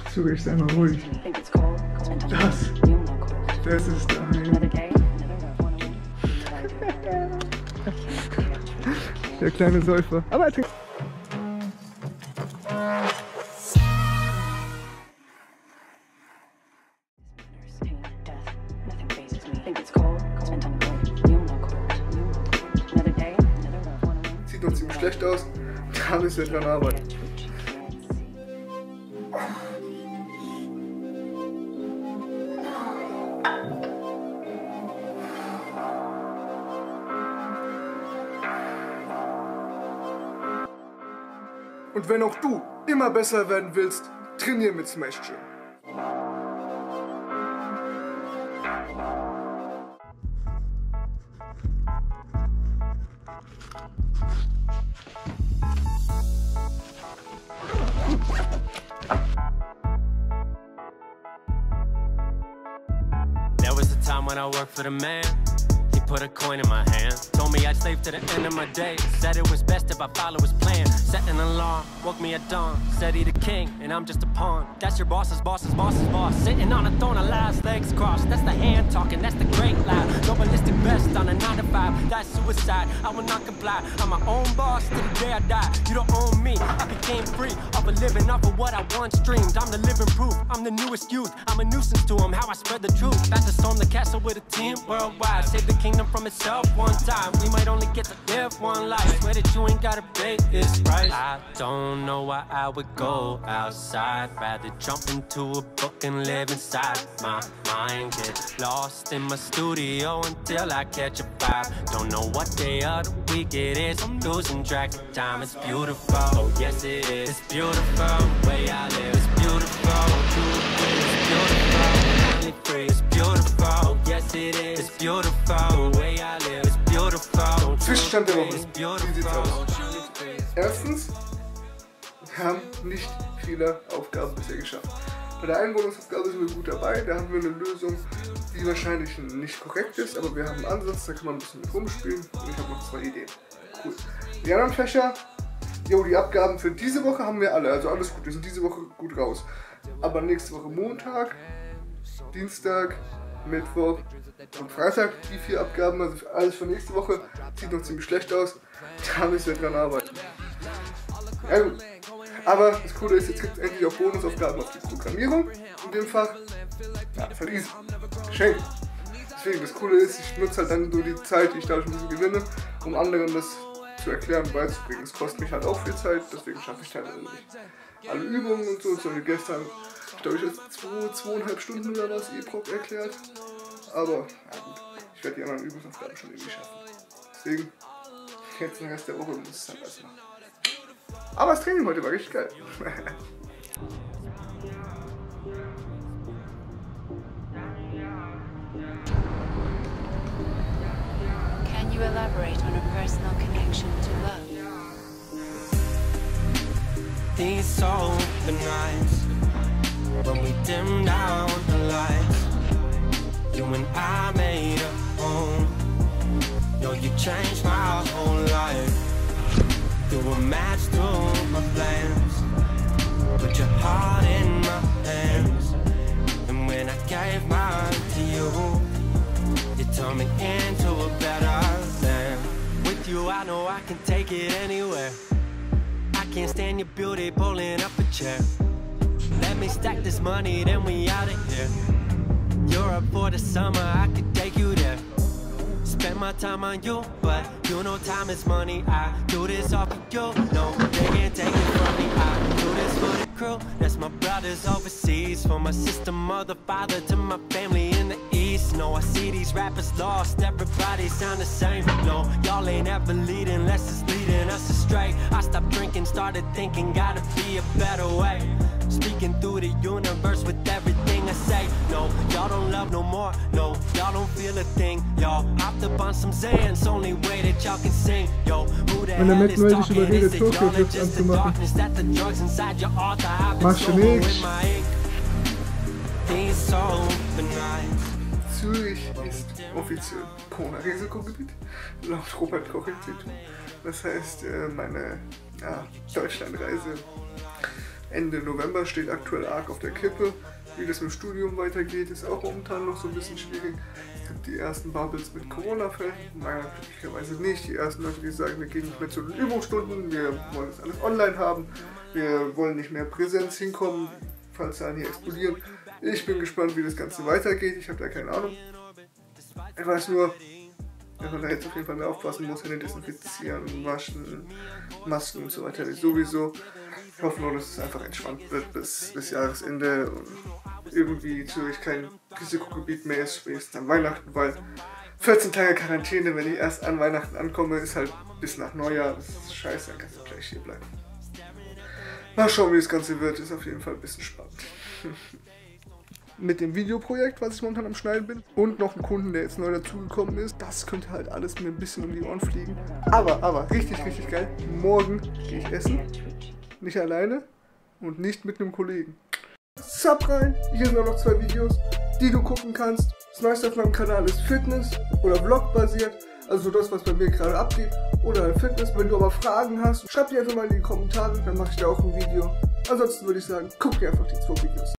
Zürich, sei mal ruhig. Das ist daheim. Der kleine Säufer. Aber er trinkt. Sieht noch ziemlich schlecht aus. Da müssen wir dran arbeiten. Und wenn auch du immer besser werden willst, trainier mit Smash Gym. There was a time when I worked for the man. He put a coin in my hand. Told me I'd slave to the end of my day. Said it was best if I follow his plan. Set an alarm, woke me at dawn. Said he the king and I'm just a pawn. That's your boss's boss's boss's boss. Sitting on a throne of lies, legs crossed. That's the hand talking, that's the great lie. No ballistic vest on a 9 to 5. That's suicide, I will not comply. I'm my own boss till the day I die. You don't own me, I became free. Off of living off of what I once dreamed. I'm the living proof, I'm the newest youth. I'm a nuisance to him, how I spread the truth. About to storm the castle with a team worldwide. Save the kingdom from itself one time. We might only get to live one life. Swear that you ain't gotta pay this price. I don't know why I would go outside. Rather jump into a book and live inside my mind. Get lost in my studio until I catch a vibe. Don't know what day of the week it is. I'm losing track of time. It's beautiful, oh yes it is. It's beautiful, the way I live. It's beautiful, it's beautiful. Finally free, it's beautiful, oh yes it is. It's beautiful, the way I live. It's beautiful. Zwischenstand der Woche. Wie sieht's aus? Erstens, wir haben nicht viele Aufgaben bisher geschafft. Bei der Einwohnungsaufgabe sind wir gut dabei. Da haben wir eine Lösung, die wahrscheinlich nicht korrekt ist, aber wir haben einen Ansatz, da kann man ein bisschen mit rumspielen und ich habe noch 2 Ideen. Cool. Die anderen Fächer, jo, die Abgaben für diese Woche haben wir alle, also alles gut, wir sind diese Woche gut raus. Aber nächste Woche Montag, Dienstag, Mittwoch und Freitag, die 4 Abgaben, also alles für nächste Woche, sieht noch ziemlich schlecht aus. Da müssen wir dran arbeiten. Ja, gut. Aber das Coole ist, jetzt gibt es endlich auch Bonusaufgaben auf die Programmierung in dem Fach. Ja, voll easy. Geschenk. Deswegen, das Coole ist, ich nutze halt dann so die Zeit, die ich dadurch ein bisschen gewinne, um anderen das zu erklären und beizubringen. Es kostet mich halt auch viel Zeit, deswegen schaffe ich teilweise nicht alle Übungen und so. So wie gestern, ich glaube, ich habe 2,5 Stunden oder was E-Prop erklärt. Aber, ja gut, ich werde die anderen Übungsaufgaben schon irgendwie schaffen. Deswegen, jetzt den Rest der Woche muss es dann alles machen. Aber das Training heute war richtig geil. Can you elaborate on a personal connection to love? These open nights when we dim down the lights, you and I made a home. Yo, you changed my whole life. Threw a match through my flames, put your heart in my hands, and when I gave mine to you, you turned me into a better man. With you I know I can take it anywhere. I can't stand your beauty pulling up a chair. Let me stack this money, then we out of here. You're up for the summer, I could take you there. Spend my time on you, but you know time is money. I do this all for you, no, they can't take it from me. I do this for the crew, that's my brothers overseas. From my sister, mother, father, to my family in the east. No, I see these rappers lost, everybody sound the same. No, y'all ain't ever leading unless it's leading us astray. I stopped drinking, started thinking, gotta be a better way. Speaking through the universe with everything I say. No, y'all don't love no more. No, y'all don't feel a thing. Y'all hopped up on some Zans, only way that y'all can sing. Yo, who the hell is talking? Is it y'all or just the darkness that the drugs inside your author? I've been sober with my ink. These open nights. Zürich ist offiziell Corona-Risikogebiet, laut Robert Koch-Institut. Das heißt, meine Deutschlandreise Ende November steht aktuell arg auf der Kippe. Wie das mit dem Studium weitergeht, ist auch momentan noch so ein bisschen schwierig. Es gibt die ersten Bubbles mit Corona-Fällen, meiner glücklicherweise nicht. Die ersten Leute, die sagen, wir gehen nicht mehr zu den Übungsstunden, wir wollen das alles online haben, wir wollen nicht mehr Präsenz hinkommen, falls Zahlen hier explodieren. Ich bin gespannt, wie das Ganze weitergeht, ich habe da keine Ahnung. Ich weiß nur, dass man da jetzt auf jeden Fall mehr aufpassen muss, Hände desinfizieren, waschen, Masken und so weiter, sowieso. Ich hoffe nur, dass es einfach entspannt wird bis Jahresende und irgendwie Zürich kein Risikogebiet mehr ist, spätestens an Weihnachten, weil 14 Tage Quarantäne, wenn ich erst an Weihnachten ankomme, ist halt bis nach Neujahr, das ist scheiße, dann kannst du gleich hier bleiben. Mal schauen, wie das Ganze wird, ist auf jeden Fall ein bisschen spannend. Mit dem Videoprojekt, was ich momentan am Schneiden bin, und noch einen Kunden, der jetzt neu dazugekommen ist, das könnte halt alles mir ein bisschen um die Ohren fliegen. Aber richtig geil, morgen gehe ich essen. Nicht alleine und nicht mit einem Kollegen. Sub rein, hier sind auch noch 2 Videos, die du gucken kannst. Das meiste auf meinem Kanal ist Fitness oder Vlog basiert, also das, was bei mir gerade abgeht, oder halt Fitness. Wenn du aber Fragen hast, schreib die einfach mal in die Kommentare, dann mache ich da auch ein Video. Ansonsten würde ich sagen, guck dir einfach die 2 Videos.